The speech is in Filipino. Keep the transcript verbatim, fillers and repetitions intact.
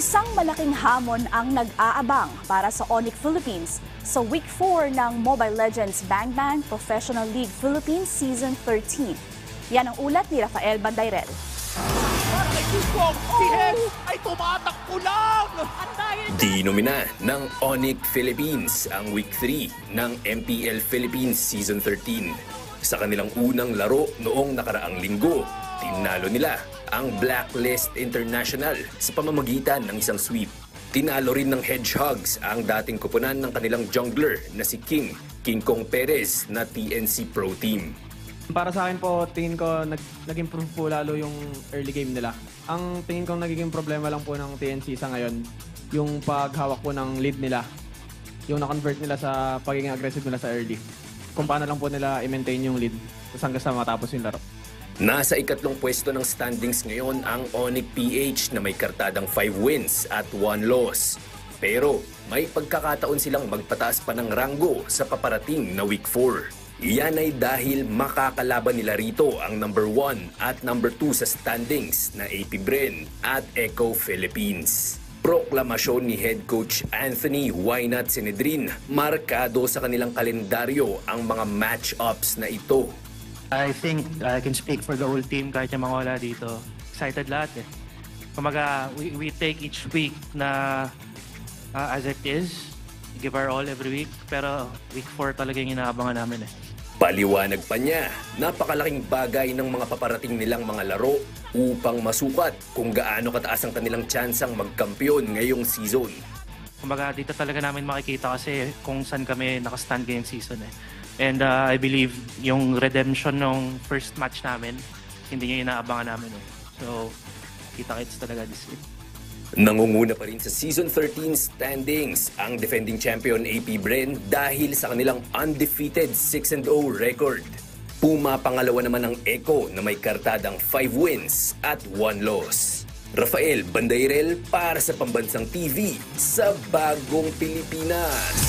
Isang malaking hamon ang nag-aabang para sa Onyx Philippines sa Week four ng Mobile Legends Bang Bang Professional League Philippines Season thirteen. Yan ang ulat ni Rafael Bandayrel. Para kay Kusong, si Hex ay tumatakbo lang! Dinomina ng Onyx Philippines ang Week three ng M P L Philippines Season thirteen. Sa kanilang unang laro noong nakaraang linggo, tinalo nila ang Blacklist International sa pamamagitan ng isang sweep. Tinalo rin ng Hedgehogs ang dating kupunan ng kanilang jungler na si King, King Kong Perez na T N C Pro Team. Para sa akin po, tingin ko nag, nag-improve po lalo yung early game nila. Ang tingin kong nagiging problema lang po ng T N C sa ngayon, yung paghawak po ng lead nila. Yung na-convert nila sa pagiging aggressive nila sa early. Kung paano lang po nila i-maintain yung lead hanggang sa matapos yung laro. Nasa ikatlong pwesto ng standings ngayon ang Onyx P H na may kartadang five wins at one loss. Pero may pagkakataon silang magpataas pa ng ranggo sa paparating na Week four. Iyan ay dahil makakalaban nila rito ang number one at number two sa standings na A P Bren at Echo Philippines. Proklamasyon ni Head Coach Anthony Wynot Sinedrin, markado sa kanilang kalendaryo ang mga match-ups na ito. I think I can speak for the whole team kahit yung mga wala dito. Excited lahat eh. Kumaga, we, we take each week na uh, as it is, give our all every week, pero week four talaga yung inaabangan namin eh. Paliwanag pa niya, napakalaking bagay ng mga paparating nilang mga laro upang masukat kung gaano kataas ang kanilang tsansang magkampiyon ngayong season. Kumbaga, dito talaga namin makikita kasi kung saan kami nakastand ngayong season eh. And uh, I believe yung redemption ng first match namin, hindi nyo inaabangan namin eh. So, kita-kits talaga this week. Nangunguna pa rin sa Season thirteen standings ang defending champion A P Bren dahil sa kanilang undefeated six and oh record. Pumapangalawa naman ang Echo na may kartadang five wins at one loss. Rafael Bandayrel para sa Pambansang T V sa Bagong Pilipinas.